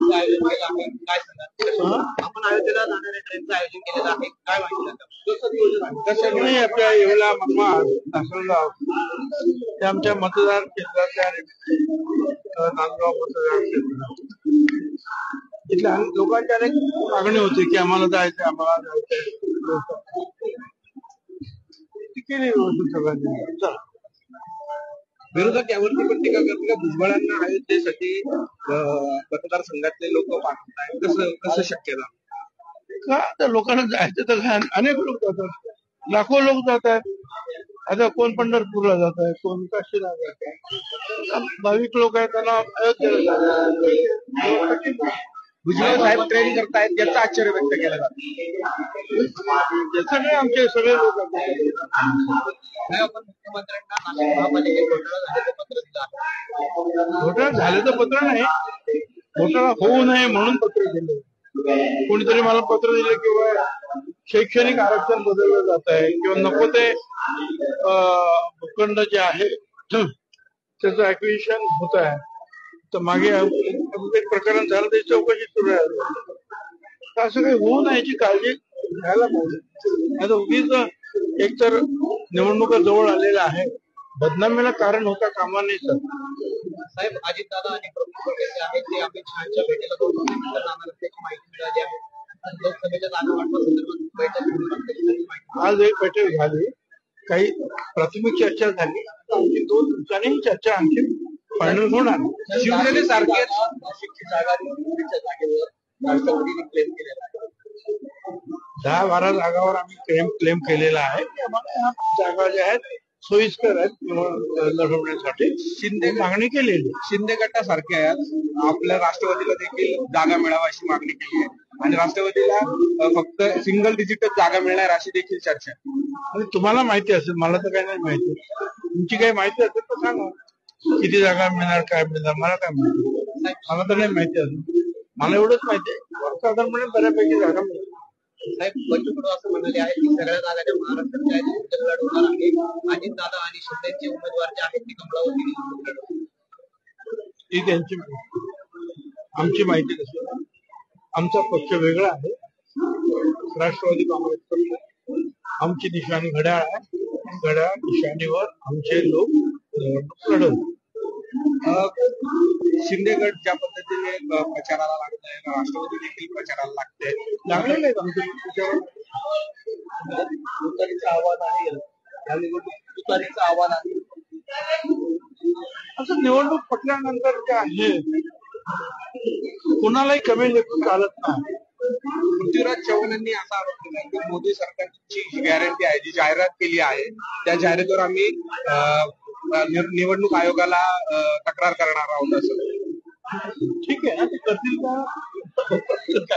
आयोजन केलं आहे, काय सांगा? आपण अयोध्येला जाणाऱ्या ट्रेनचं आयोजन केलेलं आहे, काय माहिती आता कसं नियोजन आहे? कसं नाही, आपल्या येवला नासगाव ते आमच्या मतदार केंद्राच्या नांदगाव मतदार केंद्र इथल्या लोकांची अनेक मागणी होती की आम्हाला जायचं, आम्हाला जायचंय. केली व्यवस्थित सगळ्यांनी. चला, विरोधक यावरती पण टीका करतात का भुजबळांना अयोध्येसाठी मतदारसंघातले लोक पाठवत आहेत, कसं कसं शक्य झालं? का तर लोकांना जायचं तर अनेक लोक जातात, लाखो लोक जात आहेत. आता कोण पंढरपूरला जात आहे, कोण काशीला जात आहे. भाविक लोक आहेत त्यांना अयोध्येला जातात. भुजबळ साहेब ट्रेन करतायत याचं आश्चर्य व्यक्त केलं जातं. सगळे आमचे सगळे लोक आपण मुख्यमंत्र्यांना नाशिक महापालिकेत घोटाळा झाल्याचं पत्र नाही, घोटाळा होऊ नये म्हणून पत्र दिलं. कोणीतरी मला पत्र दिलं किंवा शैक्षणिक आरक्षण बदललं जात आहे किंवा नको ते भूखंड जे आहे त्याचं ऍक्विजिशन होत आहे. तर मागे एक प्रकरण झालं त्याची चौकशी सुरू आहे. असं काही होऊ नये याची काळजी घ्यायला पाहिजे. आता उगीच एकतर निवडणुका जवळ आलेल्या आहे, बदनामीला कारण होता कामा नाही. सर साहेब, अजितदादा आणि प्रमुख नेते आहेत ते अमित शहाच्या भेटीला जाऊन त्याची माहिती मिळाली आहे. लोकसभेच्या जागा वाटपासंदर्भात बैठक आज एक बैठक झाली, काही प्राथमिक चर्चा झाली, आणखी 2 दिवसांनी चर्चा आणखी फायनल होणार. शिवसेनेसारखे नाशिकची जागा निवडणुकीच्या जागेवर राष्ट्रवादीने क्लेम केलेला आहे. 10-12 जागावर आम्ही क्लेम केलेला आहे. आम्हाला जागा ज्या आहेत सोयीस्कर आहेत लढवण्यासाठी शिंदे मागणी केलेली. शिंदे गटासारखे आहेत आपल्या राष्ट्रवादीला देखील जागा मिळावा अशी मागणी केली आहे आणि राष्ट्रवादीला फक्त सिंगल डिजिटच जागा मिळणार अशी देखील चर्चा आहे. तुम्हाला माहिती असेल, मला तर काही नाही माहिती. तुमची काही माहिती असेल तर सांगा, किती जागा मिळणार, काय मिळणार, मला काय माहिती. मला तर नाही माहिती असेल. मला एवढंच माहिती आहे साधारणपणे बऱ्यापैकी जागा मिळतात. साहेब, बच्चू कडू असं म्हणाले आहेत की सगळ्या जागा ज्या महाराष्ट्रात आहेत लढवणार आहे. अजितदादा आणि शिंदेचे उमेदवार जे आहेत ते कमळावरती लढवणार. ही त्यांची माहिती, आमची माहिती नसेल. आमचा पक्ष वेगळा आहे, राष्ट्रवादी काँग्रेस पक्ष. आमची निशाणी घड्याळ आहे, घड्याळ निशाणीवर आमचे लोक निवडणूक लढवतात. शिंदे गट ज्या पद्धतीने प्रचाराला लागतंय, राष्ट्रवादी देखील प्रचाराला लागते, लागलेलं आहे आमच्या तुतारीचं आव्हान आहे. या निवडणूक तुतारीचं आव्हान आहे. असं निवडणूक पटल्यानंतर जे आहे कुणालाही कमी लेखून चालत नाही. पृथ्वीराज चव्हाणांनी असा आरोप केला की मोदी सरकारची जी गॅरंटी आहे, जी जाहिरात केली आहे, त्या जाहिरातीवर आम्ही निवडणूक आयोगाला तक्रार करणार आहोत. असं ठीक आहे ना, ते करतील का? काय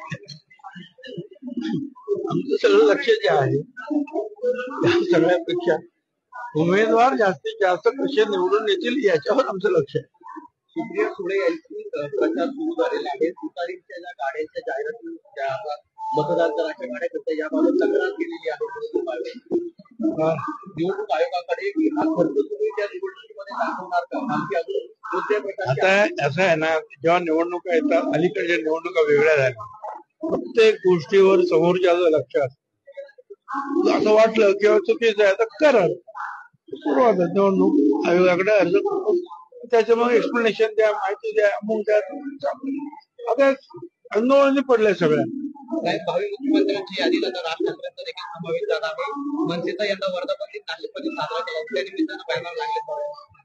आमचं सगळं लक्ष जे आहे त्या सगळ्यापेक्षा उमेदवार जास्तीत जास्त कसे निवडून येतील याच्यावर आमचं लक्ष आहे. सुप्रिया सुळे यांची प्रचार सुरू झालेला आहे. तुतारीच्या ज्या गाड्यांच्या जाहिराती ज्या मतदार कराच्या गाड्या करतात याबाबत तक्रार केलेली आहे निवडणूक आयोगाकडे. तुम्ही त्या निवडणुकीमध्ये दाखवणार का? आता असं आहे ना, जेव्हा निवडणुका येतात, अलीकडच्या निवडणुका वेगळ्या झाल्या, प्रत्येक गोष्टीवर समोरच्याचं लक्ष असतं. असं वाटलं किंवा चुकीचं आहे तर करा, सुरुवात आहे निवडणूक आयोगाकडे अर्ज करून त्याच्या मग एक्सप्लेनेशन द्या, माहिती द्या, मग द्या. आता आंदोलनी पडलंय सगळ्या. भावी मुख्यमंत्र्यांची यादी आता राज ठाकरेंचा देखील समावेश झाला आहे. मनसेचा यंदा वर्धापन नाशिकमध्ये साजरा केला, त्या निमित्तानं बॅनर लागले.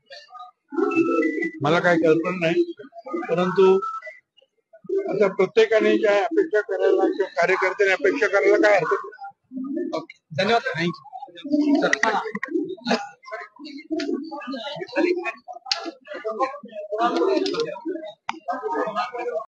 मला काही कल्पना नाही, परंतु आता प्रत्येकाने ज्या अपेक्षा करायला किंवा कार्यकर्त्यांनी अपेक्षा करायला काय हरकत नाही. धन्यवाद. थँक्यू.